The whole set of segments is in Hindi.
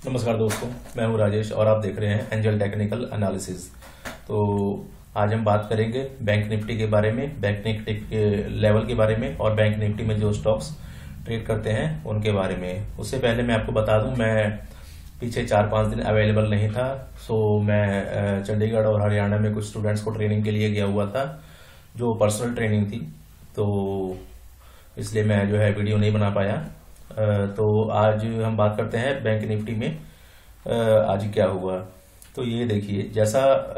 नमस्कार दोस्तों, मैं हूं राजेश और आप देख रहे हैं एंजल टेक्निकल एनालिसिस। तो आज हम बात करेंगे बैंक निफ्टी के बारे में, बैंक निफ्टी के लेवल के बारे में और बैंक निफ्टी में जो स्टॉक्स ट्रेड करते हैं उनके बारे में। उससे पहले मैं आपको बता दूं, मैं पीछे 4-5 दिन अवेलेबल नहीं था। सो मैं चंडीगढ़ और हरियाणा में कुछ स्टूडेंट्स को ट्रेनिंग के लिए गया हुआ था, जो पर्सनल ट्रेनिंग थी, तो इसलिए मैं जो है वीडियो नहीं बना पाया। तो आज हम बात करते हैं बैंक निफ्टी में आज क्या हुआ। तो ये देखिए, जैसा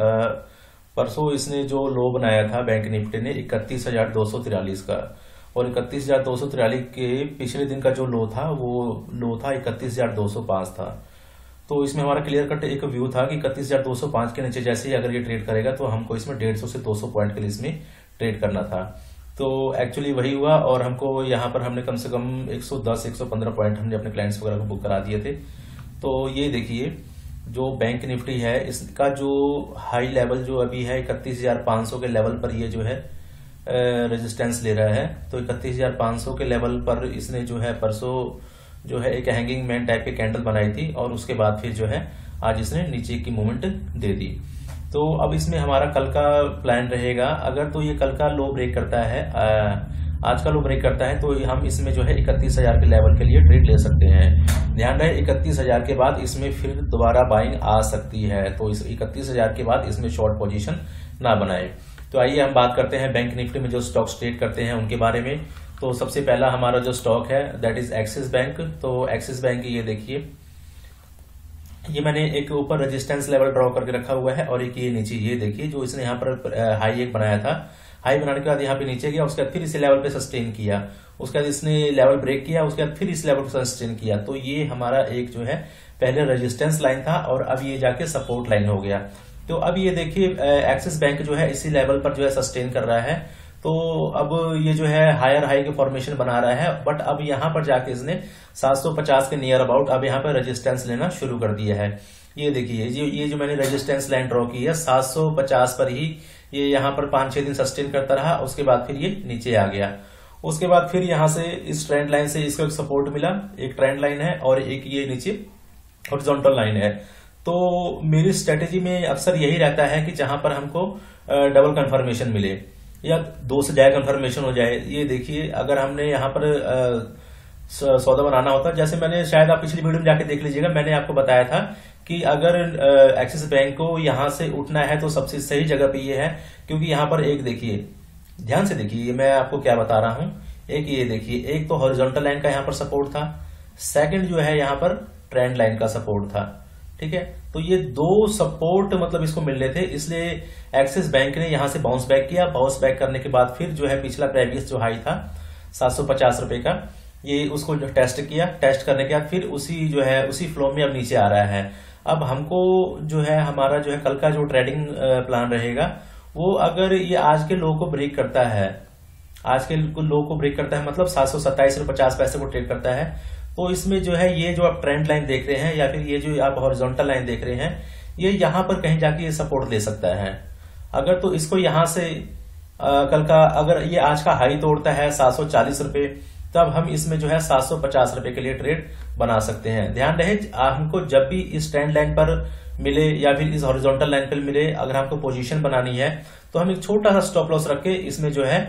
परसों इसने जो लो बनाया था बैंक निफ्टी ने 31,243 का, और 31,243 के पिछले दिन का जो लो था वो लो था 31,205 था। तो इसमें हमारा क्लियर कट एक व्यू था कि 31,205 के नीचे जैसे ही अगर ये ट्रेड करेगा तो हमको इसमें 150 से 200 पॉइंट के लिए इसमें ट्रेड करना था। तो एक्चुअली वही हुआ और हमको यहाँ पर हमने कम से कम 110-115 पॉइंट हमने अपने क्लाइंट्स वगैरह को बुक करा दिए थे। तो ये देखिए, जो बैंक निफ्टी है इसका जो हाई लेवल जो अभी है 31,500 के लेवल पर ये जो है रेजिस्टेंस ले रहा है। तो 31,500 के लेवल पर इसने जो है परसों जो है एक हैंगिंग मैन टाइप की कैंडल बनाई थी और उसके बाद फिर जो है आज इसने नीचे की मूवमेंट दे दी। तो अब इसमें हमारा कल का प्लान रहेगा, अगर तो ये कल का लो ब्रेक करता है, आज का लो ब्रेक करता है, तो हम इसमें जो है 31,000 के लेवल के लिए ट्रेड ले सकते हैं। ध्यान रहे 31,000 के बाद इसमें फिर दोबारा बाइंग आ सकती है, तो इस 31,000 के बाद इसमें शॉर्ट पोजीशन ना बनाए। तो आइए हम बात करते हैं बैंक निफ्टी में जो स्टॉक्स ट्रेड करते हैं उनके बारे में। तो सबसे पहला हमारा जो स्टॉक है दैट इज एक्सिस बैंक। तो एक्सिस बैंक ये देखिए, ये मैंने एक ऊपर रेजिस्टेंस लेवल ड्रॉ करके रखा हुआ है और एक ये नीचे, ये देखिए जो इसने यहाँ पर हाई एक बनाया था, हाई बनाने के बाद यहाँ पे नीचे गया, उसके बाद फिर इस लेवल पे सस्टेन किया, उसके बाद इसने लेवल ब्रेक किया, उसके बाद फिर इस लेवल पे सस्टेन किया। तो ये हमारा एक जो है पहले रेजिस्टेंस लाइन था और अब ये जाके सपोर्ट लाइन हो गया। तो अब ये देखिए एक्सिस बैंक जो है इसी लेवल पर जो है सस्टेन कर रहा है। तो अब ये जो है हायर हाई के फॉर्मेशन बना रहा है, बट अब यहाँ पर जाके इसने 750 के नियर अबाउट अब यहाँ पर रेजिस्टेंस लेना शुरू कर दिया है। ये देखिए, ये जो मैंने रेजिस्टेंस लाइन ड्रॉ की है 750 पर ही ये यहाँ पर 5-6 दिन सस्टेन करता रहा, उसके बाद फिर ये नीचे आ गया। उसके बाद फिर यहाँ से इस ट्रेंड लाइन से इसको एक सपोर्ट मिला, एक ट्रेंड लाइन है और एक ये नीचे हॉरिजॉन्टल लाइन है। तो मेरी स्ट्रेटेजी में अक्सर यही रहता है कि जहां पर हमको डबल कंफर्मेशन मिले या 2 से ज्यादा कंफर्मेशन हो जाए। ये देखिए, अगर हमने यहाँ पर सौदा बनाना होता, जैसे मैंने शायद आप पिछली वीडियो में जाके देख लीजिएगा, मैंने आपको बताया था कि अगर एक्सिस बैंक को यहां से उठना है तो सबसे सही जगह पे ये है, क्योंकि यहाँ पर एक देखिए, ध्यान से देखिए मैं आपको क्या बता रहा हूं। एक ये देखिए, एक तो हॉरिजॉन्टल लाइन का यहाँ पर सपोर्ट था, सेकंड जो है यहाँ पर ट्रेंड लाइन का सपोर्ट था। ठीक है, तो ये 2 सपोर्ट मतलब इसको मिल रहे थे, इसलिए एक्सिस बैंक ने यहां से बाउंस बैक किया। बाउंस बैक करने के बाद फिर जो है पिछला प्रीवियस जो हाई था 750 रुपए का, ये उसको जो टेस्ट किया, टेस्ट करने के बाद फिर उसी जो है उसी फ्लो में अब नीचे आ रहा है। अब हमको जो है हमारा जो है कल का जो ट्रेडिंग प्लान रहेगा वो, अगर ये आज के लो को ब्रेक करता है, आज के लो को ब्रेक करता है मतलब 727.50 को ट्रेड करता है, तो इसमें जो है ये जो आप ट्रेंड लाइन देख रहे हैं या फिर ये जो आप हॉरिजॉन्टल लाइन देख रहे हैं, ये यहां पर कहीं जाके ये सपोर्ट ले सकता है। अगर तो इसको यहां से कल का अगर ये आज का हाई तोड़ता है 740 रुपए, तब हम इसमें जो है 750 रुपए के लिए ट्रेड बना सकते हैं। ध्यान रहे हमको जब भी इस ट्रेंड लाइन पर मिले या फिर इस हॉरिजॉन्टल लाइन पर मिले, अगर हमको पोजीशन बनानी है तो हम एक छोटा सा स्टॉप लॉस रख के इसमें जो है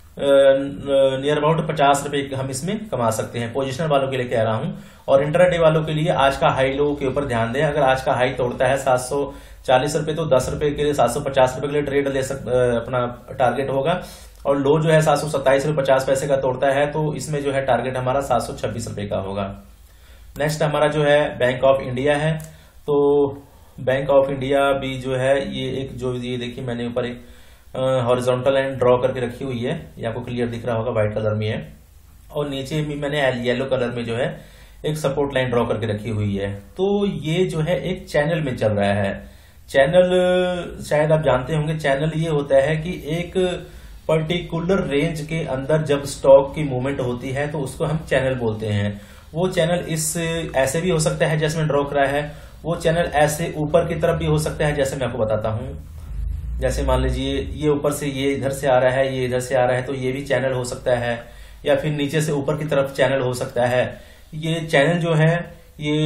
नियर अबाउट 50 रुपए हम इसमें कमा सकते हैं। पोजिशनर वालों के लिए कह रहा हूं, और इंट्राडे वालों के लिए आज का हाई लो के ऊपर ध्यान दें। अगर आज का हाई तोड़ता है 740 रुपए, तो 10 रुपए के लिए 750 रुपए के लिए ट्रेड ले अपना टारगेट होगा, और लो जो है 727.50 का तोड़ता है तो इसमें जो है टारगेट हमारा 726 रुपए का होगा। नेक्स्ट हमारा जो है बैंक ऑफ इंडिया है। तो बैंक ऑफ इंडिया भी जो है ये एक जो ये देखिए मैंने ऊपर एक हॉरिजॉन्टल लाइन ड्रॉ करके रखी हुई है, ये आपको क्लियर दिख रहा होगा, व्हाइट कलर में है, और नीचे भी मैंने येलो कलर में जो है एक सपोर्ट लाइन ड्रॉ करके रखी हुई है। तो ये जो है एक चैनल में चल रहा है। चैनल शायद आप जानते होंगे, चैनल ये होता है कि एक पर्टिकुलर रेंज के अंदर जब स्टॉक की मूवमेंट होती है तो उसको हम चैनल बोलते हैं। वो चैनल इस ऐसे भी हो सकता है जैसे मैंने ड्रॉ करा है, वो चैनल ऐसे ऊपर की तरफ भी हो सकता है, जैसे मैं आपको बताता हूं। जैसे मान लीजिए ये ऊपर से ये इधर से आ रहा है, ये इधर से आ रहा है, तो ये भी चैनल हो सकता है, या फिर नीचे से ऊपर की तरफ चैनल हो सकता है। ये चैनल जो है ये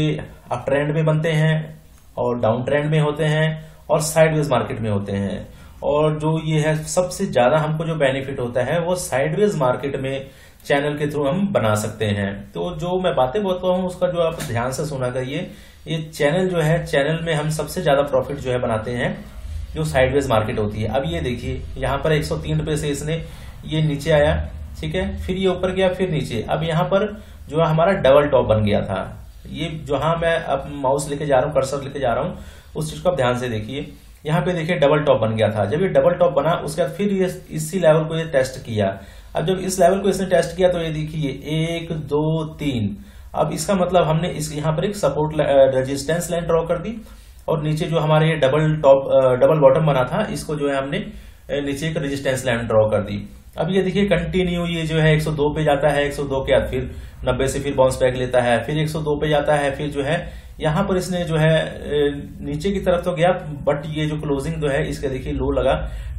अप ट्रेंड में बनते हैं और डाउन ट्रेंड में होते हैं और साइडवेज मार्केट में होते हैं। और जो ये है सबसे ज्यादा हमको जो बेनिफिट होता है वो साइडवेज मार्केट में चैनल के थ्रू हम बना सकते हैं। तो जो मैं बातें बोलता हूँ उसका जो आप ध्यान से सुना करिए। ये चैनल जो है, चैनल में हम सबसे ज्यादा प्रॉफिट जो है बनाते हैं जो साइडवेज मार्केट होती है। अब ये देखिए यहाँ पर 103 रुपए से इसने ये नीचे आया, ठीक है, फिर ये ऊपर गया, फिर नीचे। अब यहाँ पर जो हमारा डबल टॉप बन गया था, ये जहां मैं अब माउस लेके जा रहा हूँ, कर्सर लेके जा रहा हूँ, उस चीज को आप ध्यान से देखिए। यहाँ पे देखिए डबल टॉप बन गया था। जब ये डबल टॉप बना उसके बाद फिर ये इसी लेवल को ये टेस्ट किया। अब जब इस लेवल को इसने टेस्ट किया तो ये देखिए 1 2 3। अब इसका मतलब हमने इस यहाँ पर एक सपोर्ट रेजिस्टेंस लाइन ड्रॉ कर दी और नीचे जो हमारे ये डबल बॉटम बना था इसको जो है हमने नीचे एक रेजिस्टेंस लाइन ड्रॉ कर दी। अब ये देखिए कंटिन्यू ये जो है 102 पे जाता है, 102 के बाद फिर 90 से फिर बाउंस बैक लेता है, फिर 102 पे जाता है, फिर जो है यहाँ पर इसने जो है नीचे की तरफ तो गया, बट ये जो क्लोजिंग जो है इसके देखिए लो लगा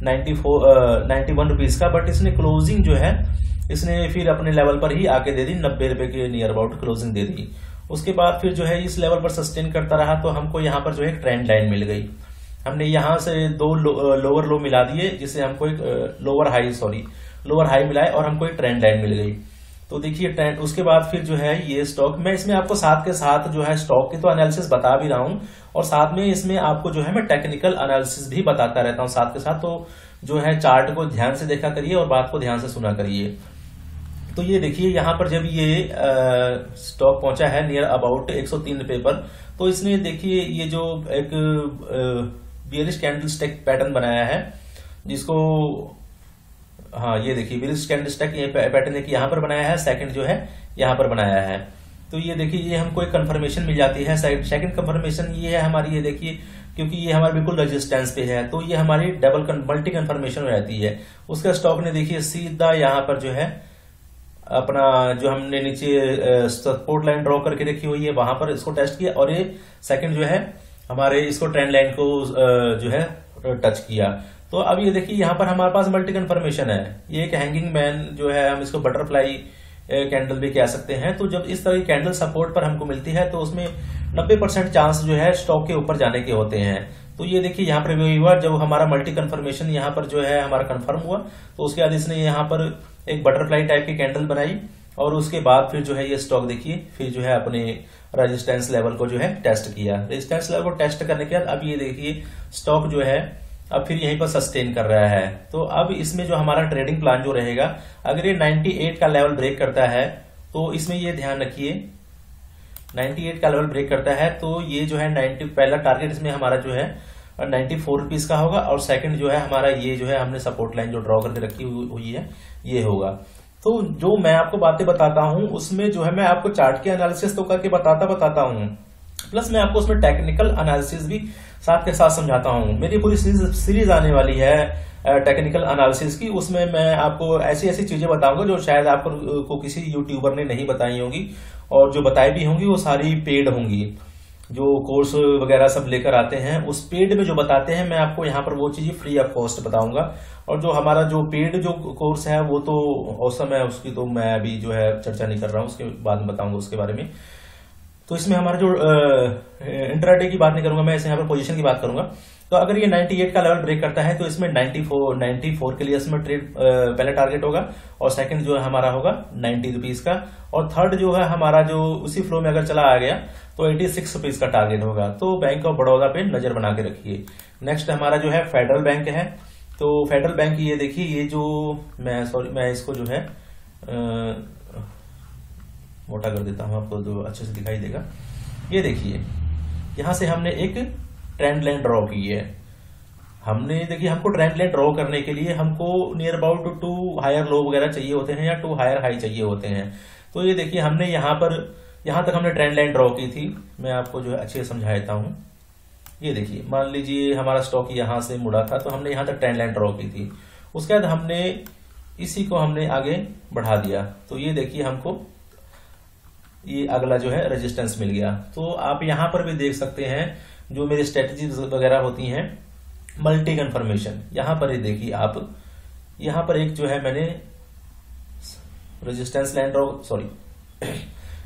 91 रुपीज का, बट इसने क्लोजिंग जो है इसने फिर अपने लेवल पर ही आके दे दी, 90 रुपए के नियर अबाउट क्लोजिंग दे दी। उसके बाद फिर जो है इस लेवल पर सस्टेन करता रहा तो हमको यहाँ पर जो है ट्रेंड लाइन मिल गई। हमने यहाँ से 2 लोअर लो मिला दिए जिससे हमको एक लोअर हाई मिला है और हमको एक ट्रेंड लाइन मिल गई। तो देखिए ट्रेंड, उसके बाद फिर जो है ये स्टॉक, मैं इसमें आपको साथ के साथ जो है स्टॉक की तो एनालिसिस बता भी रहा हूं और साथ में इसमें आपको जो है मैं टेक्निकल एनालिसिस भी बताता रहता हूं साथ के साथ। तो जो है चार्ट को ध्यान से देखा करिए और बात को ध्यान से सुना करिए। तो ये देखिए यहाँ पर जब ये स्टॉक पहुंचा है नियर अबाउट 103 रुपए पर, तो इसने देखिए ये जो एक बियरिश कैंडल स्टिक पैटर्न बनाया है जिसको, हाँ ये देखिए बियरिश कैंडल स्टिक ये पैटर्न है कि यहाँ पर बनाया है, सेकंड जो है यहाँ पर बनाया है। तो ये देखिए ये हमको एक कंफर्मेशन मिल जाती है। सेकंड कंफर्मेशन ये है हमारी, ये देखिए क्योंकि ये हमारे बिल्कुल रेजिस्टेंस पे है तो ये हमारी मल्टी कंफर्मेशन हो जाती है। उसका स्टॉक ने देखिए सीधा यहाँ पर जो है अपना जो हमने नीचे सपोर्ट लाइन ड्रॉ करके रखी हुई है वहां पर इसको टेस्ट किया और ये सेकंड जो है हमारे इसको ट्रेंड लाइन को जो है टच किया। तो अब ये देखिए यहाँ पर हमारे पास मल्टी कंफर्मेशन है। ये एक हैंगिंग मैन जो है, हम इसको बटरफ्लाई कैंडल भी कह सकते हैं। तो जब इस तरह की कैंडल सपोर्ट पर हमको मिलती है तो उसमें 90% चांस जो है स्टॉक के ऊपर जाने के होते हैं। तो ये देखिए यहाँ पर भी हुआ, जब हमारा मल्टी कंफर्मेशन यहाँ पर जो है हमारा कंफर्म हुआ तो उसके बाद इसने यहाँ पर एक बटरफ्लाई टाइप की कैंडल बनाई और उसके बाद फिर जो है ये स्टॉक देखिए फिर जो है अपने रेजिस्टेंस लेवल को जो है टेस्ट किया। रेजिस्टेंस लेवल को टेस्ट करने के बाद अब ये देखिए स्टॉक जो है अब फिर यहीं पर सस्टेन कर रहा है। तो अब इसमें जो हमारा ट्रेडिंग प्लान जो रहेगा, अगर ये 98 का लेवल ब्रेक करता है तो इसमें ये ध्यान रखिए 98 का लेवल ब्रेक करता है तो ये जो है 90 पहला टारगेट इसमें हमारा जो है 94 रुपीज का होगा और सेकंड जो है हमारा ये जो है हमने सपोर्ट लाइन जो ड्रॉ करके रखी हुई है ये होगा। तो जो मैं आपको बातें बताता हूं उसमें जो है मैं आपको चार्ट के एनालिसिस तो करके बताता हूं, प्लस मैं आपको उसमें टेक्निकल एनालिसिस भी साथ के साथ समझाता हूं। मेरी पूरी सीरीज आने वाली है टेक्निकल एनालिसिस की, उसमें मैं आपको ऐसी ऐसी चीजें बताऊंगा जो शायद आपको किसी यूट्यूबर ने नहीं बताई होंगी और जो बताई भी होंगी वो सारी पेड होंगी। जो कोर्स वगैरह सब लेकर आते हैं उस पेड में जो बताते हैं मैं आपको यहाँ पर वो चीजें फ्री ऑफ कॉस्ट बताऊंगा। और जो हमारा जो पेड जो कोर्स है वो तो औसम है, उसकी तो मैं अभी जो है चर्चा नहीं कर रहा हूँ, उसके बाद में बताऊंगा उसके बारे में। तो इसमें हमारा जो इंट्राडे की बात नहीं करूंगा मैं, इसमें यहाँ पर पोजीशन की बात करूंगा। तो अगर ये 98 का लेवल ब्रेक करता है तो इसमें 94 के लिए इसमें ट्रेड पहले टारगेट होगा और सेकंड जो है हमारा होगा 90 रुपीज का और थर्ड जो है हमारा जो उसी फ्लो में अगर चला आ गया तो 86 रुपीज का टारगेट होगा। तो बैंक ऑफ बड़ौदा पे नजर बना के रखिए। नेक्स्ट हमारा जो है फेडरल बैंक है। तो फेडरल बैंक ये देखिए ये जो मैं इसको जो है मोटा कर देता हूं आपको जो अच्छे से दिखाई देगा। ये देखिए यहां से हमने एक ट्रेंड लाइन ड्रॉ की है। हमने देखिए हमको ट्रेंड लाइन ड्रॉ करने के लिए हमको नियर अबाउट 2 हायर लो वगैरह चाहिए होते हैं या 2 हायर हाई चाहिए होते हैं। तो ये देखिए हमने यहां तक हमने ट्रेंड लाइन ड्रॉ की थी। मैं आपको जो है अच्छे से समझा देता हूं। ये देखिए मान लीजिए हमारा स्टॉक यहां से मुड़ा था तो हमने यहां तक ट्रेंड लाइन ड्रॉ की थी। उसके बाद हमने इसी को हमने आगे बढ़ा दिया तो ये देखिए हमको ये अगला जो है रेजिस्टेंस मिल गया। तो आप यहां पर भी देख सकते हैं जो मेरी स्ट्रेटजीज वगैरह होती हैं मल्टी कंफर्मेशन। यहां पर ही देखिए आप यहां पर एक जो है मैंने रेजिस्टेंस लाइन ड्रॉ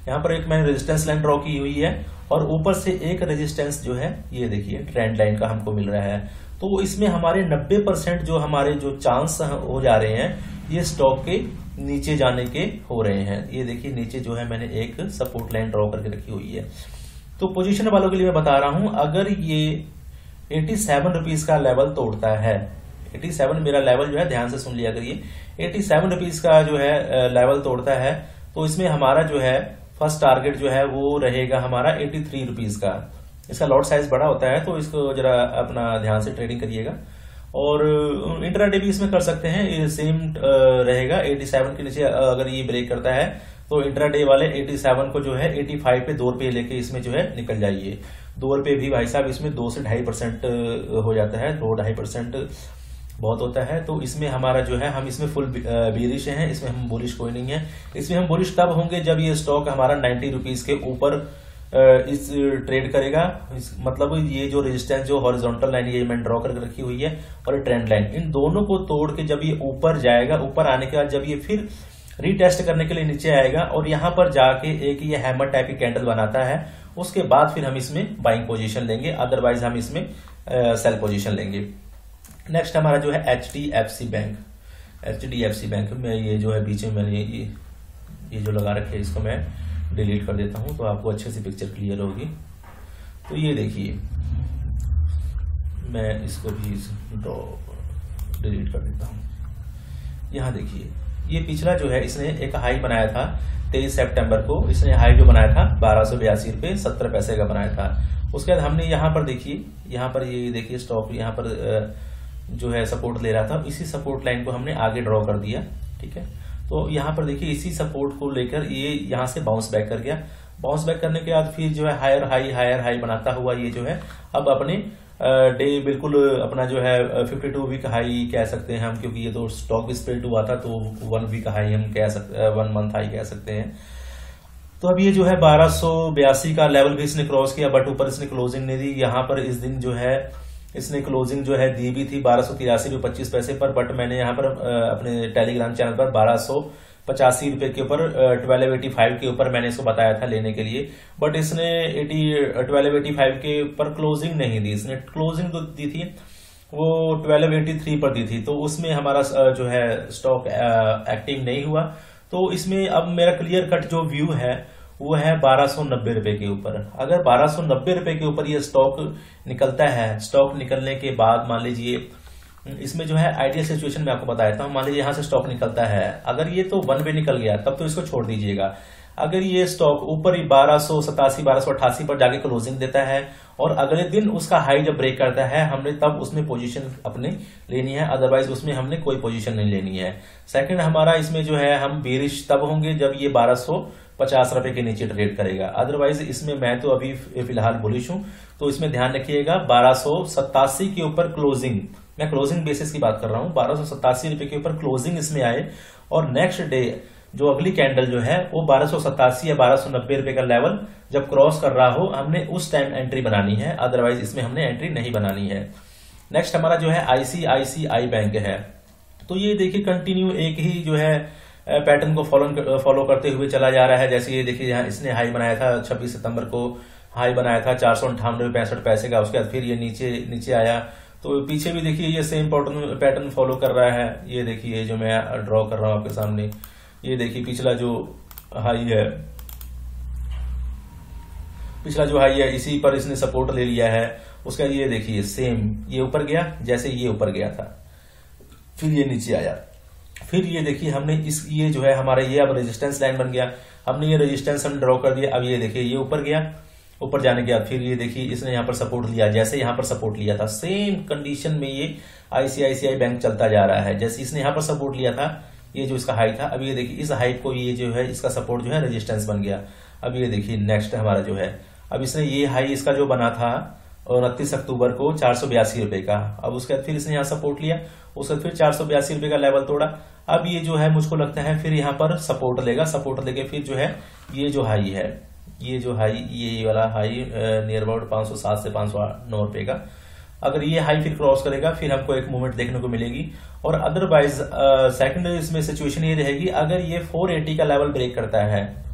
यहाँ पर एक मैंने रेजिस्टेंस लाइन ड्रॉ की हुई है और ऊपर से एक रेजिस्टेंस जो है ये देखिए ट्रेंड लाइन का हमको मिल रहा है। तो इसमें हमारे 90% जो हमारे जो चांस हो जा रहे हैं ये स्टॉक के नीचे जाने के हो रहे हैं। ये देखिए नीचे जो है मैंने एक सपोर्ट लाइन ड्रॉ करके रखी हुई है। तो पोजीशन वालों के लिए मैं बता रहा हूं, अगर ये 87 रुपीज का लेवल तोड़ता है, 87 मेरा लेवल जो है, ध्यान से सुन लिया करिए, 87 रुपीज का जो है लेवल तोड़ता है तो इसमें हमारा जो है फर्स्ट टारगेट जो है वो रहेगा हमारा 83 रुपीज का। इसका लॉट साइज बड़ा होता है तो इसको जरा अपना ध्यान से ट्रेडिंग करिएगा। और इंट्राडे भी इसमें कर सकते हैं, ये सेम रहेगा। 87 के नीचे अगर ये ब्रेक करता है तो इंट्राडे वाले 87 को जो है 85 पे 2 रुपये लेके इसमें जो है निकल जाइए। 2 रुपये भी भाई साहब इसमें 2 से 2.5% हो जाता है, 2-2.5% बहुत होता है। तो इसमें हमारा जो है, हम इसमें फुल बेरिश हैं, इसमें हम बुलिश कोई नहीं है। इसमें हम बुलिश तब होंगे जब ये स्टॉक हमारा 90 रुपीज के ऊपर इस ट्रेड करेगा। मतलब ये जो रेजिस्टेंस जो हॉरिजॉन्टल लाइन ये मैंने ड्रॉ करके रखी हुई है और ट्रेंड लाइन, इन दोनों को तोड़ के जब ये ऊपर जाएगा, ऊपर आने के बाद जब ये फिर रीटेस्ट करने के लिए नीचे आएगा और यहां पर जाके एक ये हैमर टाइप की कैंडल बनाता है, उसके बाद फिर हम इसमें बाइंग पोजीशन लेंगे, अदरवाइज हम इसमें सेल पोजीशन लेंगे। नेक्स्ट हमारा जो है HDFC बैंक। HDFC बैंक में ये जो है बीच में मैंने ये जो लगा रखे है इसको मैं डिलीट कर देता हूं तो आपको अच्छे से पिक्चर क्लियर होगी। तो ये देखिए मैं इसको भी डिलीट कर देता हूं। यहां देखिए ये पिछला जो है इसने एक हाई बनाया था 23 सितंबर को, इसने हाई जो बनाया था 1282 रुपये 70 पैसे का बनाया था। उसके बाद हमने यहाँ पर देखिए, यहाँ पर ये देखिए स्टॉक यहाँ पर जो है सपोर्ट ले रहा था, इसी सपोर्ट लाइन को हमने आगे ड्रॉ कर दिया। ठीक है, तो यहाँ पर देखिए इसी सपोर्ट को लेकर ये यहाँ से बाउंस बैक कर गया। बाउंस बैक करने के बाद फिर जो है हायर हाई बनाता हुआ ये जो है अब अपने डे बिल्कुल अपना जो है 52 वीक हाई कह सकते हैं हम, क्योंकि ये तो स्टॉक भी स्प्रेड हुआ था तो 1 वीक हाई हम कह सकते, 1 मंथ हाई कह सकते हैं। तो अब ये जो है 1282 का लेवल भी इसने क्रॉस किया, बट ऊपर इसने क्लोजिंग नहीं दी। यहाँ पर इस दिन जो है इसने क्लोजिंग जो है दी भी थी 1283 रुपये 25 पैसे पर, बट मैंने यहाँ पर अपने टेलीग्राम चैनल पर 1285 रुपए के ऊपर 1285 के ऊपर मैंने इसको बताया था लेने के लिए, बट इसने 1285 के ऊपर क्लोजिंग नहीं दी। इसने क्लोजिंग तो दी थी वो 1283 पर दी थी, तो उसमें हमारा जो है स्टॉक एक्टिव नहीं हुआ। तो इसमें अब मेरा क्लियर कट जो व्यू है वो है 1290 रुपए के ऊपर। अगर 1290 रुपए के ऊपर ये स्टॉक निकलता है, स्टॉक निकलने के बाद मान लीजिए इसमें जो है आइडियल सिचुएशन में आपको बताया था, मान लीजिए यहां से स्टॉक निकलता है, अगर ये तो 1 वे निकल गया तब तो इसको छोड़ दीजिएगा। अगर ये स्टॉक ऊपर ही 1287 1288 पर जाके क्लोजिंग देता है और अगले दिन उसका हाई जब ब्रेक करता है, हमने तब उसमें पोजीशन अपनी लेनी है, अदरवाइज उसमें हमने कोई पोजीशन नहीं लेनी है। सेकंड हमारा इसमें जो है हम बेरिश तब होंगे जब ये 1250 रुपए के नीचे ट्रेड करेगा, अदरवाइज इसमें मैं तो अभी फिलहाल बुलिश हूं। तो इसमें ध्यान रखिएगा 1287 के ऊपर क्लोजिंग, मैं क्लोजिंग बेसिस की बात कर रहा हूं, 1287 रुपए के ऊपर क्लोजिंग इसमें आए और नेक्स्ट डे जो अगली कैंडल जो है वो 1287 या 1290 रुपए का लेवल जब क्रॉस कर रहा हो, हमने उस टाइम एंट्री बनानी है, अदरवाइज इसमें हमने एंट्री नहीं बनानी है। नेक्स्ट हमारा जो है ICICI बैंक है। तो ये देखिए कंटिन्यू एक ही जो है पैटर्न को फॉलो करते हुए चला जा रहा है। जैसे ये देखिए यहाँ इसने हाई बनाया था 26 सितंबर को, हाई बनाया था 458.65 पैसे का, उसके बाद फिर ये नीचे आया। तो पीछे भी देखिए ये सेम पैटर्न फॉलो कर रहा है। ये देखिए जो मैं ड्रॉ कर रहा हूं आपके सामने, ये देखिए पिछला जो हाई है इसी पर इसने सपोर्ट ले लिया है। उसका ये देखिए सेम ये ऊपर गया जैसे ये ऊपर गया था, फिर ये नीचे आया, फिर ये देखिए हमने ये जो है हमारा ये अब रेजिस्टेंस लाइन बन गया, हमने ये रेजिस्टेंस हम ड्रॉ कर दिया। अब ये देखिए ये ऊपर गया, ऊपर जाने के बाद फिर ये देखिए इसने यहाँ पर सपोर्ट लिया, जैसे यहाँ पर सपोर्ट लिया था सेम कंडीशन में ये ICICI बैंक चलता जा रहा है। जैसे इसने यहाँ पर सपोर्ट लिया था, ये जो इसका हाई था, अब ये देखिए इस हाई को ये जो है इसका सपोर्ट जो है रेजिस्टेंस बन गया। अब ये देखिए नेक्स्ट हमारा जो है, अब इसने ये हाई इसका जो बना था 29 अक्टूबर को 482 रुपए का, अब उसके बाद फिर इसने यहाँ सपोर्ट लिया, उसके बाद फिर 482 रुपए का लेवल तोड़ा। अब ये जो है मुझको लगता है फिर यहाँ पर सपोर्ट लेगा, सपोर्ट लेके फिर जो है ये जो हाई है, ये वाला हाई नियर अबाउट 507 से 509 रुपए का, अगर ये हाई फिर क्रॉस करेगा फिर हमको एक मूवमेंट देखने को मिलेगी। और अदरवाइज सेकंड इसमें सिचुएशन ये रहेगी, अगर ये 480 का लेवल ब्रेक करता है,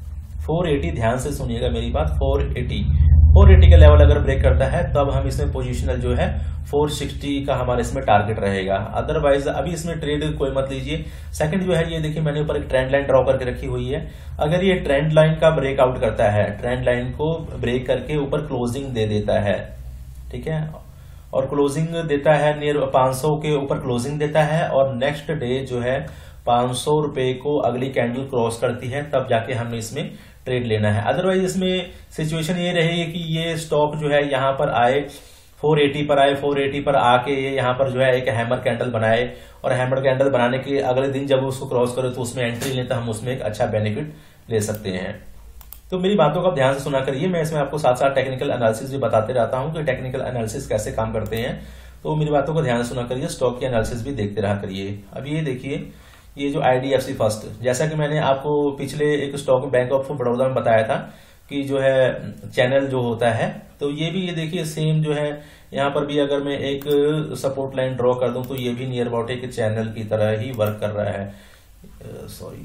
480, ध्यान से सुनिएगा मेरी बात, 480 का लेवल अगर ब्रेक करता है तब हम इसमें पोजीशनल जो है 460 का हमारे इसमें टारगेट रहेगा। अदरवाइज अभी इसमें ट्रेड कोई मत लीजिए। सेकंड जो है ये देखिए मैंने ऊपर एक ट्रेंड लाइन ड्रॉ करके रखी हुई है। अगर ये ट्रेंड लाइन का ब्रेकआउट करता है, ट्रेंड लाइन को ब्रेक करके ऊपर क्लोजिंग दे देता है, ठीक है, और क्लोजिंग देता है नियर 500 के ऊपर क्लोजिंग देता है और नेक्स्ट डे जो है 500 रुपए को अगली कैंडल क्रॉस करती है, तब जाके हमने इसमें ट्रेड लेना है। अदरवाइज इसमें सिचुएशन ये रहेगी कि ये स्टॉक जो है यहाँ पर आए, 480 पर आए, 480 पर आके ये यहाँ पर जो है एक हैमर कैंडल बनाए और हैमर कैंडल बनाने के अगले दिन जब उसको क्रॉस करे तो उसमें एंट्री लें तो हम उसमें एक अच्छा बेनिफिट ले सकते हैं। तो मेरी बातों को आप ध्यान से सुना करिए। मैं इसमें आपको साथ साथ टेक्निकल एनालिसिस भी बताते रहता हूं कि टेक्निकल एनालिसिस कैसे काम करते हैं। तो मेरी बातों को ध्यान से सुना करिए, स्टॉक की एनालिसिस भी देखते रहा करिए। अब ये देखिए, ये जो IDFC फर्स्ट, जैसा कि मैंने आपको पिछले एक स्टॉक बैंक ऑफ बड़ौदा में बताया था कि जो है चैनल जो होता है, तो ये भी ये देखिए सेम जो है यहाँ पर भी अगर मैं एक सपोर्ट लाइन ड्रॉ कर दूं तो ये भी नियर अबाउट एक चैनल की तरह ही वर्क कर रहा है। सॉरी,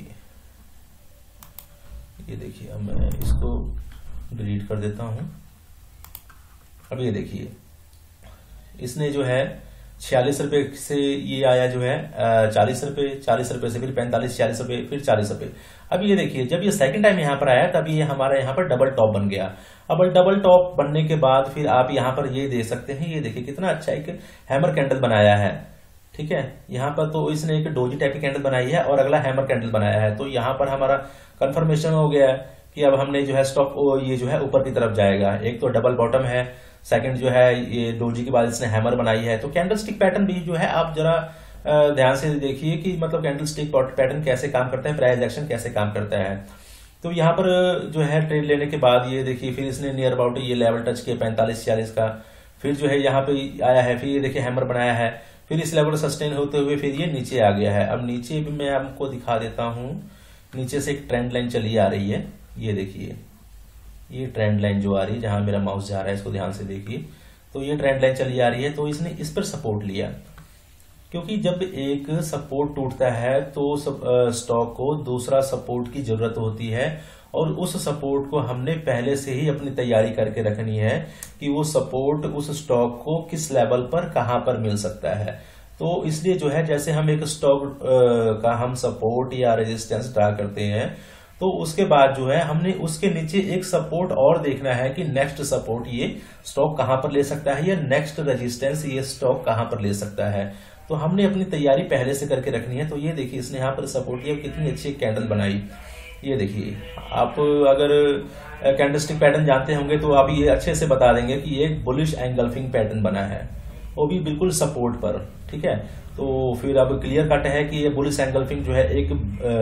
ये देखिए, अब मैं इसको डिलीट कर देता हूं। अब ये देखिए, इसने जो है 46 रुपए से ये आया जो है 40 रुपए, 40 रुपए से फिर 45, 46 रुपए, फिर 40 रुपए। अब ये देखिए, जब ये सेकंड टाइम यहाँ पर आया तब ये हमारा यहाँ पर डबल टॉप बन गया। अब डबल टॉप बनने के बाद फिर आप यहाँ पर ये दे सकते हैं, ये देखिए कितना अच्छा एक हैमर कैंडल बनाया है, ठीक है। यहाँ पर तो इसने एक डोजी टाइप की कैंडल बनाई है और अगला हैमर कैंडल बनाया है, तो यहाँ पर हमारा कंफर्मेशन हो गया कि अब हमने जो है स्टॉक ये जो है ऊपर की तरफ जाएगा। एक तो डबल बॉटम है, सेकंड जो है ये डोजी के बाद इसने हैमर बनाई है। तो कैंडल स्टिक पैटर्न भी जो है आप जरा ध्यान से देखिए कि मतलब कैंडल स्टिक पैटर्न कैसे काम करता है, प्राइस एक्शन कैसे काम करता है। तो यहाँ पर जो है ट्रेड लेने के बाद ये देखिए फिर इसने नियर अबाउट ये लेवल टच किया 45-46 का, फिर जो है यहाँ पे आया है, फिर ये देखिए हैमर बनाया है, फिर इस लेवल सस्टेन होते हुए फिर ये नीचे आ गया है। अब नीचे भी मैं आपको दिखा देता हूँ, नीचे से एक ट्रेंड लाइन चली आ रही है, ये देखिए ये ट्रेंड लाइन जो आ रही है, जहां मेरा माउस जा रहा है इसको ध्यान से देखिए, तो ये ट्रेंड लाइन चली आ रही है। तो इसने इस पर सपोर्ट लिया, क्योंकि जब एक सपोर्ट टूटता है तो स्टॉक को दूसरा सपोर्ट की जरूरत होती है और उस सपोर्ट को हमने पहले से ही अपनी तैयारी करके रखनी है कि वो सपोर्ट उस स्टॉक को किस लेवल पर कहां पर मिल सकता है। तो इसलिए जो है जैसे हम एक स्टॉक का हम सपोर्ट या रेजिस्टेंस ड्रा करते हैं तो उसके बाद जो है हमने उसके नीचे एक सपोर्ट और देखना है कि नेक्स्ट सपोर्ट ये स्टॉक कहां पर ले सकता है या नेक्स्ट रेजिस्टेंस ये स्टॉक कहां पर ले सकता है। तो हमने अपनी तैयारी पहले से करके रखनी है। तो ये देखिए इसने यहाँ पर सपोर्ट लिया, कितनी अच्छी कैंडल बनाई। ये देखिए, आप अगर कैंडलस्टिक पैटर्न जानते होंगे तो आप ये अच्छे से बता देंगे कि ये बुलिश एंगल्फिंग पैटर्न बना है, वो भी बिल्कुल सपोर्ट पर, ठीक है। तो फिर अब क्लियर कट है कि ये बुलिश एंगल्फिंग जो है एक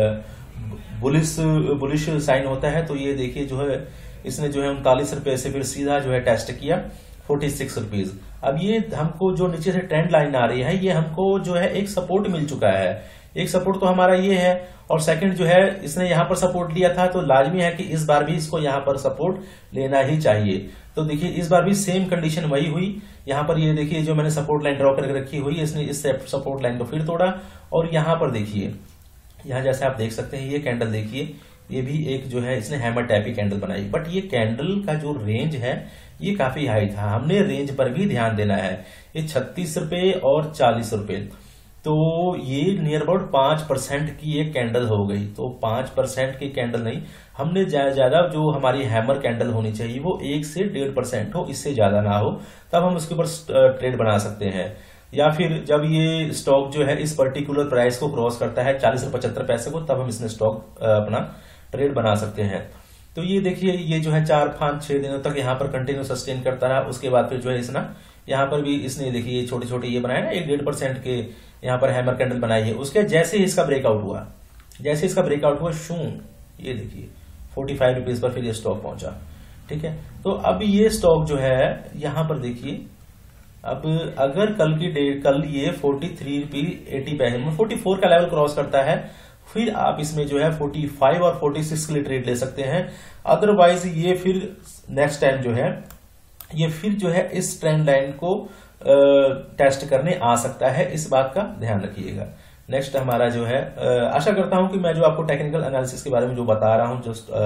बुलिश साइन होता है। तो ये देखिए जो है इसने जो है 39 रुपए से फिर सीधा जो है टेस्ट किया 46 रुपीज। अब ये हमको जो नीचे से ट्रेंड लाइन आ रही है ये हमको जो है एक सपोर्ट मिल चुका है। एक सपोर्ट तो हमारा ये है और सेकंड जो है इसने यहाँ पर सपोर्ट लिया था, तो लाजमी है कि इस बार भी इसको यहाँ पर सपोर्ट लेना ही चाहिए। तो देखिए इस बार भी सेम कंडीशन वही हुई। यहाँ पर ये देखिए जो मैंने सपोर्ट लाइन ड्रॉ करके रखी हुई है, इसने इस सपोर्ट लाइन को फिर तोड़ा और यहाँ पर देखिए, यहाँ जैसे आप देख सकते हैं ये कैंडल देखिए, ये भी एक जो है इसने हैमर टाइप की कैंडल बनाई, बट ये कैंडल का जो रेंज है ये काफी हाई था। हमने रेंज पर भी ध्यान देना है। ये 36 रुपए और 40 रुपए, तो ये नियर अबाउट 5% की एक कैंडल हो गई। तो 5% की कैंडल नहीं, हमने ज्यादा जो हमारी हैमर कैंडल होनी चाहिए वो 1 से 1.5% हो, इससे ज्यादा ना हो, तब हम उसके ऊपर ट्रेड बना सकते हैं। या फिर जब ये स्टॉक जो है इस पर्टिकुलर प्राइस को क्रॉस करता है 40 और 75 पैसे को, तब हम इसमें स्टॉक अपना ट्रेड बना सकते हैं। तो ये देखिए ये जो है 4-5-6 दिनों तक यहाँ पर कंटिन्यू सस्टेन करता रहा। उसके बाद फिर जो है इसना यहाँ पर भी इसने देखिए छोटे छोटे ये बनाए ना 1-1.5% के यहाँ पर हैमर कैंडल बनाई है। उसके जैसे ही इसका ब्रेकआउट हुआ, जैसे इसका ब्रेकआउट हुआ शू, ये देखिए 45 रुपीज पर फिर ये स्टॉक पहुंचा, ठीक है। तो अब ये स्टॉक जो है यहाँ पर देखिए, अब अगर कल ये 43 रुपीज 80 पैसे में 44 का लेवल क्रॉस करता है, फिर आप इसमें जो है 45 और 46 के लिए ट्रेड ले सकते हैं। अदरवाइज ये फिर नेक्स्ट टाइम जो है ये फिर जो है इस ट्रेंड लाइन को टेस्ट करने आ सकता है, इस बात का ध्यान रखिएगा। नेक्स्ट हमारा जो है आशा करता हूं कि मैं जो आपको टेक्निकल एनालिसिस के बारे में जो बता रहा हूं, जो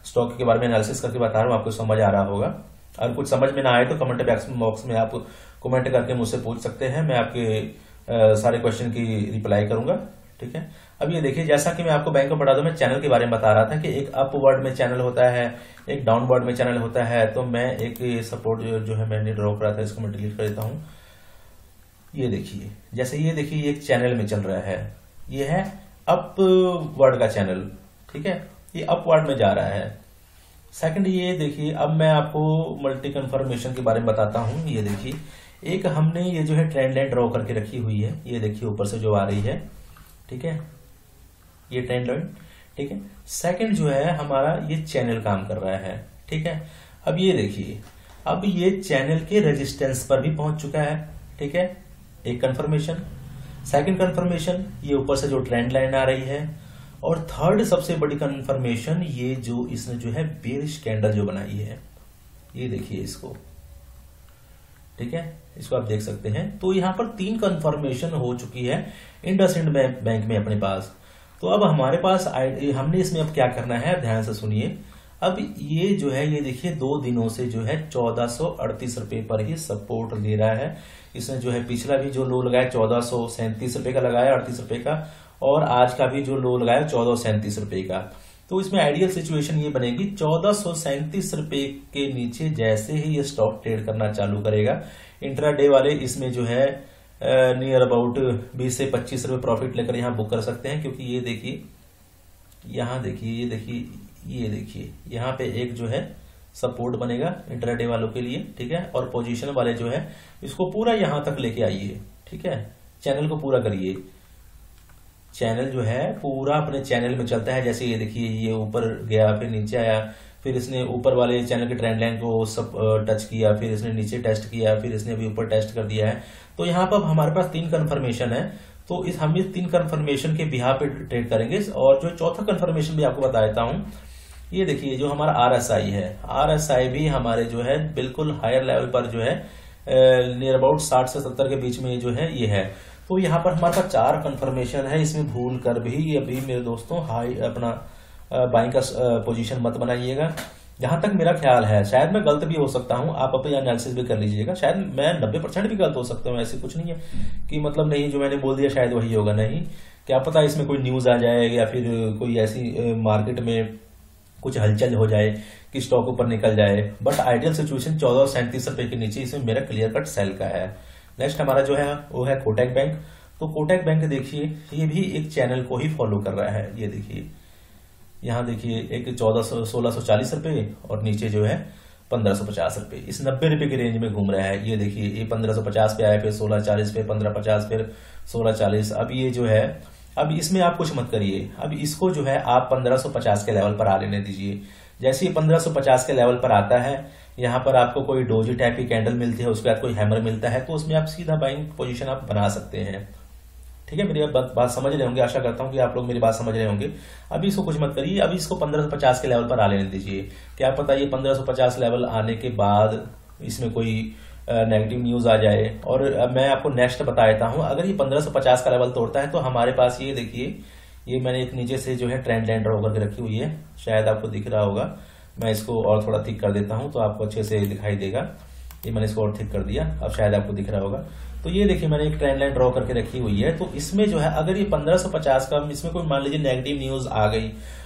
स्टॉक के बारे में एनालिसिस करके बता रहा हूँ, आपको समझ आ रहा होगा। अगर कुछ समझ में ना आए तो कमेंट बॉक्स में आप कमेंट करके मुझसे पूछ सकते हैं, मैं आपके सारे क्वेश्चन की रिप्लाई करूंगा। ठीक है, अब ये देखिए, जैसा कि मैं आपको बैंक ऑफ बड़ौदा में चैनल के बारे में बता रहा था कि एक अपवर्ड में चैनल होता है, एक डाउनवर्ड में चैनल होता है। तो मैं एक सपोर्ट जो है मैंने ड्रॉ करा था, इसको मैं डिलीट कर देता हूं। ये देखिए, जैसे ये देखिए एक चैनल में चल रहा है, ये है अपवर्ड का चैनल। ठीक है, ये अपवर्ड में जा रहा है। सेकंड ये देखिए, अब मैं आपको मल्टी कन्फर्मेशन के बारे में बताता हूं। ये देखिए, एक हमने ये जो है ट्रेंड लाइन ड्रॉ करके रखी हुई है, ये देखिए ऊपर से जो आ रही है। ठीक है, ये ट्रेंड लाइन। ठीक है, सेकंड जो है हमारा ये चैनल काम कर रहा है। ठीक है, अब ये देखिए, अब ये चैनल के रेजिस्टेंस पर भी पहुंच चुका है। ठीक है, एक कंफर्मेशन। सेकंड कंफर्मेशन, ये ऊपर से जो ट्रेंड लाइन आ रही है। और थर्ड सबसे बड़ी कंफर्मेशन, ये जो इसने जो है बेरिश कैंडल जो बनाई है, ये देखिए इसको। ठीक है, इसको आप देख सकते हैं। तो यहां पर 3 कंफर्मेशन हो चुकी है इंडसइंड बैंक में अपने पास। तो अब हमारे पास हमने इसमें अब क्या करना है, ध्यान से सुनिए। अब ये जो है, ये देखिए 2 दिनों से जो है 1438 रुपए पर ही सपोर्ट ले रहा है। इसने जो है पिछला भी जो लो लगाया 1437 रुपए का लगाया, 38 रुपए का, और आज का भी जो लो लगाया 1437 रुपए का। तो इसमें आइडियल सिचुएशन ये बनेगी, 1437 रुपए के नीचे जैसे ही ये स्टॉक ट्रेड करना चालू करेगा, इंट्राडे वाले इसमें जो है नियर अबाउट 20 से 25 रुपए प्रॉफिट लेकर यहां बुक कर सकते हैं। क्योंकि ये देखिए, यहां देखिए, ये देखिए, ये देखिए, यहां पे एक जो है सपोर्ट बनेगा इंट्राडे वालों के लिए। ठीक है, और पोजीशन वाले जो है इसको पूरा यहां तक लेके आइए। ठीक है, चैनल को पूरा करिए। चैनल जो है पूरा अपने चैनल में चलता है। जैसे ये देखिए, ये ऊपर गया, फिर नीचे आया, फिर इसने ऊपर वाले चैनल के ट्रेंड लाइन को सब टच किया, फिर इसने नीचे टेस्ट किया, फिर इसने अभी ऊपर टेस्ट कर दिया है। तो यहाँ पर हमारे पास 3 कंफर्मेशन है। तो हम इस 3 कंफर्मेशन के बिहाफ पे ट्रेड करेंगे। और जो चौथा कंफर्मेशन भी आपको बता देता हूँ, ये देखिए जो हमारा RSI है, RSI भी हमारे जो है बिल्कुल हायर लेवल पर जो है नियर अबाउट 60 से 70 के बीच में जो है ये है। तो यहाँ पर हमारे पास 4 कंफर्मेशन है। इसमें भूल कर भी अभी मेरे दोस्तों हाई अपना बाइंग का पोजीशन मत बनाइएगा। जहां तक मेरा ख्याल है, शायद मैं गलत भी हो सकता हूं, आप अपनी एनालिसिस भी कर लीजिएगा। शायद मैं 90% भी गलत हो सकता हूं, ऐसे कुछ नहीं है कि मतलब नहीं जो मैंने बोल दिया शायद वही होगा। नहीं, क्या पता इसमें कोई न्यूज आ जाए या फिर कोई ऐसी मार्केट में कुछ हलचल हो जाए कि स्टॉक ऊपर निकल जाए। बट आइडियल सिचुएशन 1437 रुपए के नीचे इसमें मेरा क्लियर कट सेल का है। नेक्स्ट हमारा जो है वो है कोटक बैंक। तो कोटक बैंक देखिए, ये भी एक चैनल को ही फॉलो कर रहा है। ये देखिए, यहाँ देखिए एक 1640 रुपए और नीचे जो है 1550 रुपए, इस 90 रुपए की रेंज में घूम रहा है। ये देखिए, ये 1550 पे आया, फिर 1640 पे, 1550, फिर 1640। अब ये जो है, अब इसमें आप कुछ मत करिए। अब इसको जो है आप 1550 के लेवल पर आ लेने दीजिए। जैसे ही 1550 के लेवल पर आता है, यहाँ पर आपको कोई डोजी टाइप की कैंडल मिलती है, उसके बाद कोई हैमर मिलता है, तो उसमें आप सीधा बाइंग पोजीशन आप बना सकते हैं। ठीक है, मेरी बात समझ रहे होंगे, आशा करता हूं कि आप लोग मेरी बात समझ रहे होंगे। अभी इसको कुछ मत करिए, अभी इसको 1550 के लेवल पर आ लेने दीजिए। क्या पता ये 1550 लेवल आने के बाद इसमें कोई नेगेटिव न्यूज आ जाए। और मैं आपको नेक्स्ट बता देता हूं, अगर ये 1550 का लेवल तोड़ता है तो हमारे पास ये देखिए, ये मैंने एक नीचे से जो है ट्रेंड लाइन ड्रॉ करके रखी हुई है, शायद आपको दिख रहा होगा। मैं इसको और थोड़ा थिक कर देता हूं तो आपको अच्छे से दिखाई देगा। ये मैंने इसको और थिक कर दिया, अब शायद आपको दिख रहा होगा। तो ये देखिए मैंने एक ट्रेंड लाइन ड्रॉ करके रखी हुई है। तो इसमें जो है अगर ये 1550 का, इसमें कोई मान लीजिए नेगेटिव न्यूज आ गई,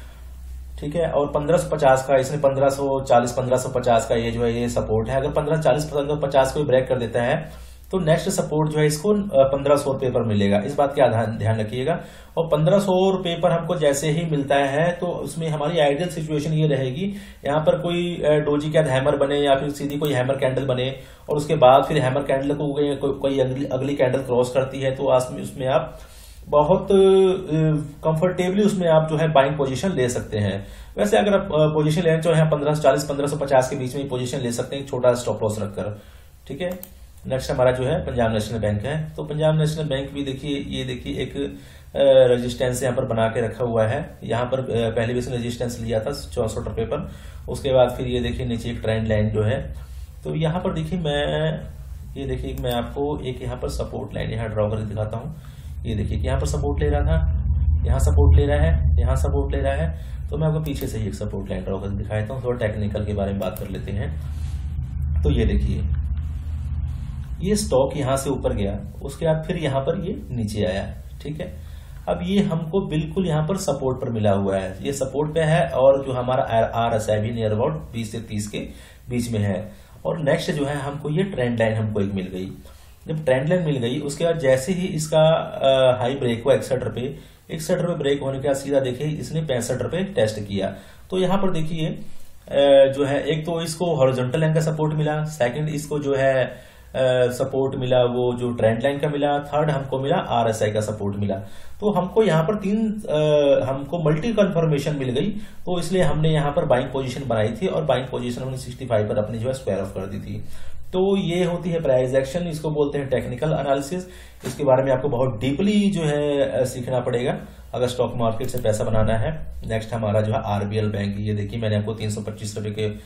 ठीक है, और 1550 का, इसमें 1540 1550 का ये जो है ये सपोर्ट है। अगर 1540 1550 को ब्रेक कर देता है तो नेक्स्ट सपोर्ट जो है इसको 1500 रुपए पर मिलेगा। इस बात का ध्यान रखिएगा। और 1500 रुपए पर हमको जैसे ही मिलता है तो उसमें हमारी आइडियल सिचुएशन ये रहेगी, यहाँ पर कोई डोजी के हैमर बने या फिर सीधी कोई हैमर कैंडल बने, और उसके बाद फिर हैमर कैंडल को कोई अगली कैंडल क्रॉस करती है, तो उसमें आप बहुत कंफर्टेबली उसमें आप जो है बाइंग पोजीशन ले सकते हैं। वैसे अगर आप पोजीशन लेना चाहे 1540 1550 के बीच में पोजीशन ले सकते हैं, छोटा स्टॉप लॉस रखकर। ठीक है, नेक्स्ट हमारा जो है पंजाब नेशनल बैंक है। तो पंजाब नेशनल बैंक भी देखिए, ये देखिए एक रेजिस्टेंस यहाँ पर बना के रखा हुआ है। यहाँ पर पहले भी इसने रेजिस्टेंस लिया था 64 रुपए पर, उसके बाद फिर ये देखिए नीचे एक ट्रेंड लाइन जो है। तो यहाँ पर देखिए मैं आपको एक यहाँ पर सपोर्ट लाइन यहाँ ड्रॉ करके दिखाता हूँ। ये देखिए कि यहाँ पर सपोर्ट ले रहा था, यहाँ सपोर्ट ले रहा है, यहाँ सपोर्ट ले रहा है। तो मैं आपको पीछे से ही एक सपोर्ट लाइन ड्रॉ करके दिखाता हूँ। थोड़ा टेक्निकल के बारे में बात कर लेते हैं। तो ये देखिए, ये स्टॉक यहां से ऊपर गया, उसके बाद फिर यहां पर ये नीचे आया, ठीक है। अब ये हमको बिल्कुल यहाँ पर सपोर्ट पर मिला हुआ है, ये सपोर्ट पे है, और जो हमारा RSI भी नियर अबाउट 20 से 30 के बीच में है। और नेक्स्ट जो है हमको ये ट्रेंड लाइन हमको एक मिल गई। जब ट्रेंड लाइन मिल गई, उसके बाद जैसे ही इसका हाई ब्रेक हुआ 61 रुपए, 61 रुपए ब्रेक होने के बाद सीधा देखिए इसने 65 रुपए टेस्ट किया। तो यहाँ पर देखिए जो है, एक तो इसको हॉरिजॉन्टल लाइन का सपोर्ट मिला, सेकंड इसको जो है सपोर्ट मिला वो जो ट्रेंड लाइन का मिला, थर्ड हमको मिला RSI का सपोर्ट मिला। तो हमको यहाँ पर हमको मल्टी कन्फर्मेशन मिल गई, तो इसलिए हमने यहाँ पर बाइंग पोजीशन बनाई थी, और बाइंग पोजीशन हमने 65 पर अपनी जो है स्क्वायर ऑफ कर दी थी। तो ये होती है प्राइस एक्शन, इसको बोलते हैं टेक्निकल एनालिसिस। इसके बारे में आपको बहुत डीपली जो है सीखना पड़ेगा अगर स्टॉक मार्केट से पैसा बनाना है। नेक्स्ट हमारा जो है RBL बैंक, ये देखिए मैंने आपको 325 रुपए के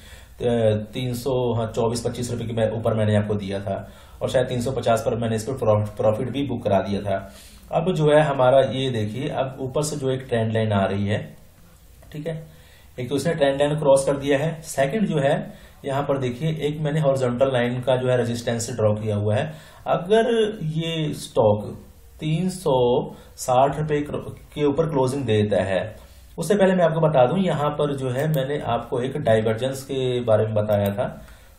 24-25 रुपए के ऊपर मैंने आपको दिया था, और शायद 350 पर मैंने इसको प्रॉफिट भी बुक करा दिया था। अब जो है हमारा ये देखिए, अब ऊपर से जो एक ट्रेंड लाइन आ रही है, ठीक है, एक तो इसने ट्रेंड लाइन क्रॉस कर दिया है, सेकंड जो है यहाँ पर देखिए एक मैंने हॉरिजॉन्टल लाइन का जो है रेजिस्टेंस ड्रॉ किया हुआ है। अगर ये स्टॉक 360 रुपए के ऊपर क्लोजिंग देता है, उससे पहले मैं आपको बता दूं यहाँ पर जो है मैंने आपको एक डाइवर्जेंस के बारे में बताया था,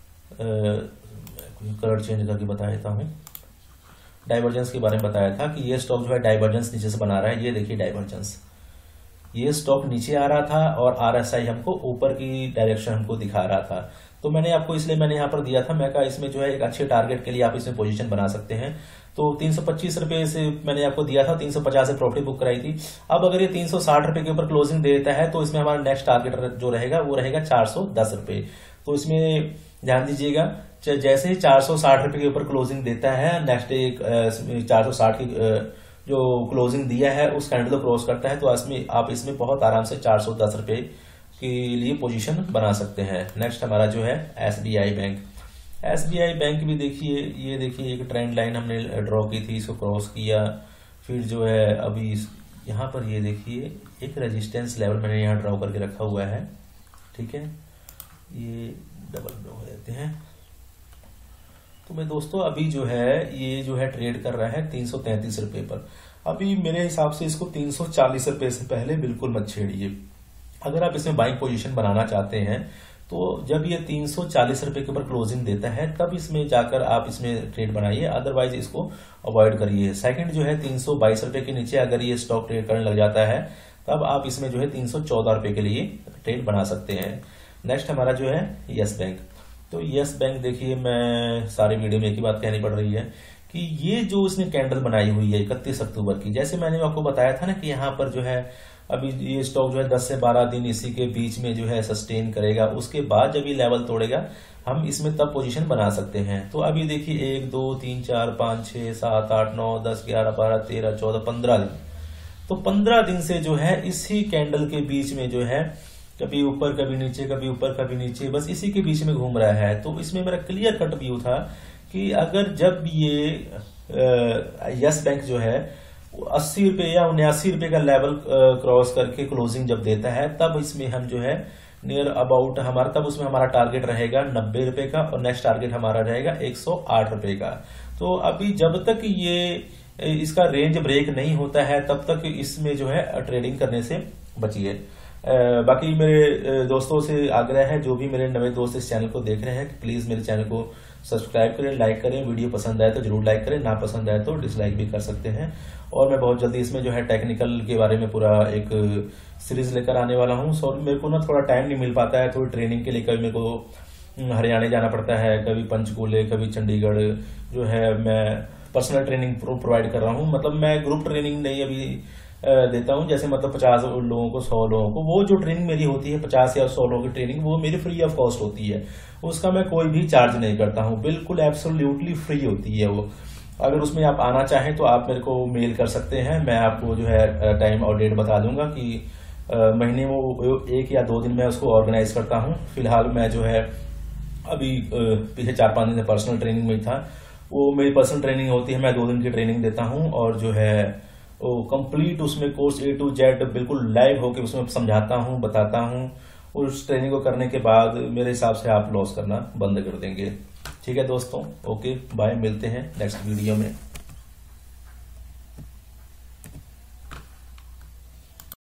कलर चेंज करके बताया था हूं, डाइवर्जेंस के बारे में बताया था कि ये स्टॉक जो है डाइवर्जेंस नीचे से बना रहा है। ये देखिए डाइवर्जेंस, ये स्टॉक नीचे आ रहा था और RSI हमको ऊपर की डायरेक्शन हमको दिखा रहा था। तो मैंने आपको इसलिए मैंने यहाँ पर दिया था, मैं कहा इसमें जो है एक अच्छे टारगेट के लिए आप इसमें पोजीशन बना सकते हैं। तो 325 रुपए से मैंने आपको दिया था, 350 से प्रॉफिट बुक कराई थी। अब अगर ये 360 रुपए के ऊपर क्लोजिंग देता है तो इसमें हमारा नेक्स्ट टारगेट जो रहेगा वो रहेगा 410 रुपए। तो इसमें ध्यान दीजिएगा, जैसे ही 460 रुपए के ऊपर क्लोजिंग देता है, नेक्स्ट एक 460 की जो क्लोजिंग दिया है उस कैंडल को क्रॉस करता है, तो आप इसमें बहुत आराम से 410 रुपए के लिए पोजीशन बना सकते हैं। नेक्स्ट हमारा जो है SBI बैंक, SBI बैंक भी देखिए, ये देखिए एक ट्रेंड लाइन हमने ड्रॉ की थी, इसको क्रॉस किया, फिर जो है अभी यहाँ पर ये देखिए एक रेजिस्टेंस लेवल मैंने यहाँ ड्रॉ करके रखा हुआ है, ठीक है, ये डबल ड्रॉ हो जाते हैं। तो मैं दोस्तों अभी जो है ये जो है ट्रेड कर रहा है 333 रुपए पर। अभी मेरे हिसाब से इसको 340 रुपए से पहले बिल्कुल मत छेड़िए। अगर आप इसमें बाइंग पोजीशन बनाना चाहते हैं तो जब ये 340 रुपए के ऊपर क्लोजिंग देता है तब इसमें जाकर आप इसमें ट्रेड बनाइए, अदरवाइज इसको अवॉइड करिए। सेकंड जो है 322 रुपए के नीचे अगर ये स्टॉक ट्रेड करने लग जाता है तब आप इसमें जो है 314 रुपए के लिए ट्रेड बना सकते हैं। नेक्स्ट हमारा जो है यस बैंक। तो यस बैंक देखिए, मैं सारे वीडियो में एक ही बात कहनी पड़ रही है कि ये जो इसने कैंडल बनाई हुई है 31 अक्टूबर की, जैसे मैंने आपको बताया था ना कि यहाँ पर जो है अभी ये स्टॉक जो है 10 से 12 दिन इसी के बीच में जो है सस्टेन करेगा, उसके बाद जब ये लेवल तोड़ेगा हम इसमें तब पोजीशन बना सकते हैं। तो अभी देखिए 1 2 3 4 5 6 7 8 9 10 11 12 13 14 15 दिन, तो 15 दिन से जो है इसी कैंडल के बीच में जो है कभी ऊपर कभी नीचे, कभी ऊपर कभी नीचे, बस इसी के बीच में घूम रहा है। तो इसमें मेरा क्लियर कट व्यू था कि अगर जब ये यस बैंक जो है 80 रुपए या 79 रुपए का लेवल क्रॉस करके क्लोजिंग जब देता है तब इसमें हम जो है नियर अबाउट हमारा, तब उसमें हमारा टारगेट रहेगा 90 रुपए का और नेक्स्ट टारगेट हमारा रहेगा 108 रुपए का। तो अभी जब तक ये इसका रेंज ब्रेक नहीं होता है तब तक इसमें जो है ट्रेडिंग करने से बचिए। बाकी मेरे दोस्तों से आग्रह है, जो भी मेरे नए दोस्त इस चैनल को देख रहे हैं, प्लीज मेरे चैनल को सब्सक्राइब करें, लाइक करें, वीडियो पसंद आए तो जरूर लाइक करें, ना पसंद आए तो डिसलाइक भी कर सकते हैं। और मैं बहुत जल्दी इसमें जो है टेक्निकल के बारे में पूरा एक सीरीज लेकर आने वाला हूँ। सो मेरे को ना थोड़ा टाइम नहीं मिल पाता है, थोड़ी ट्रेनिंग के लिए कभी मेरे को हरियाणा जाना पड़ता है, कभी पंचकूले, कभी चंडीगढ़ जो है मैं पर्सनल ट्रेनिंग प्रोवाइड कर रहा हूँ। मतलब मैं ग्रुप ट्रेनिंग नहीं अभी देता हूँ, जैसे मतलब 50 लोगों को 100 लोगों को, वो जो ट्रेनिंग मेरी होती है 50 या 100 लोगों की ट्रेनिंग, वो मेरी फ्री ऑफ कॉस्ट होती है, उसका मैं कोई भी चार्ज नहीं करता हूँ, बिल्कुल एब्सोल्युटली फ्री होती है वो। अगर उसमें आप आना चाहें तो आप मेरे को मेल कर सकते हैं, मैं आपको जो है टाइम और डेट बता दूंगा कि महीने में 1 या 2 दिन मैं उसको ऑर्गेनाइज करता हूँ। फिलहाल मैं जो है अभी पिछले 4-5 दिन से पर्सनल ट्रेनिंग में था, वो मेरी पर्सनल ट्रेनिंग होती है, मैं 2 दिन की ट्रेनिंग देता हूँ और जो है कंप्लीट उसमें कोर्स A to Z बिल्कुल लाइव होके उसमें समझाता हूँ, बताता हूँ। उस ट्रेनिंग को करने के बाद मेरे हिसाब से आप लॉस करना बंद कर देंगे। ठीक है दोस्तों, ओके बाय, मिलते हैं नेक्स्ट वीडियो में।